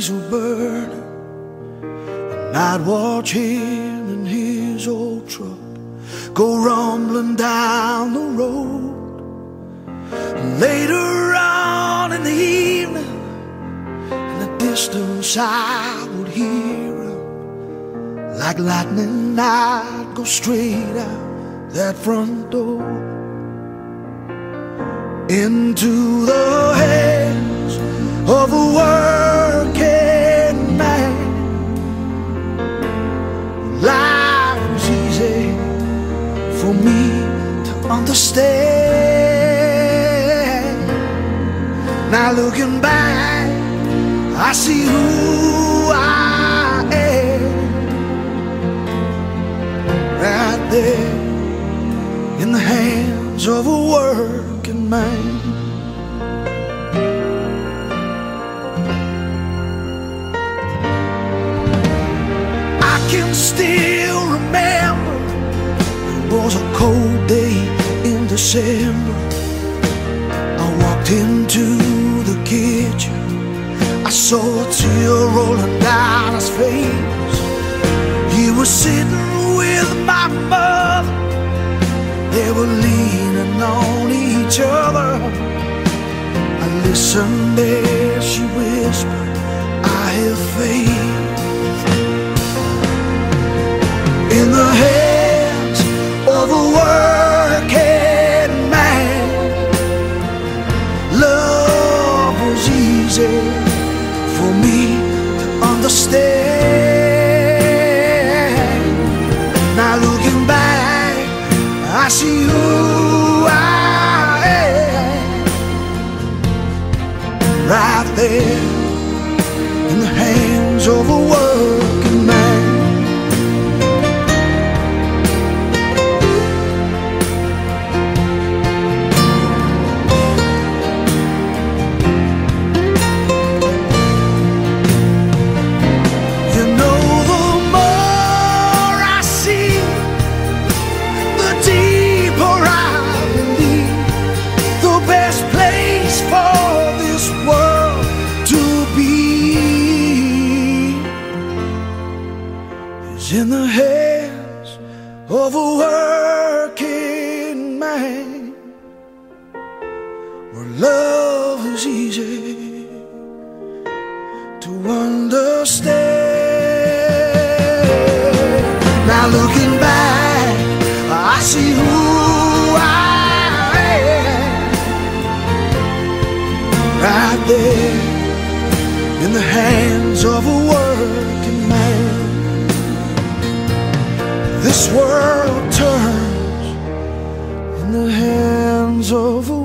diesel burning, and I'd watch him in his old truck go rumbling down the road. And later on in the evening, in the distance I would hear him. Like lightning I'd go straight out that front door, into the hands of a working man. Life was easy for me to understand. Now looking back, I see who I am. Right there in the hands of a working man. I can still remember, it was a cold day in December. I walked into the kitchen, I saw a tear rolling down his face. He was sitting with my mother, they were leaning on each other. I listened as she whispered, I have faith. In the hands of a working man, love was easy for me to understand. Now looking back, I see who I am. Right there in the hands of a working man. In the hands of a working man, where love is easy to understand. Now looking back, I see who I am. Right there in the hands of a working man. This world turns in the hands of a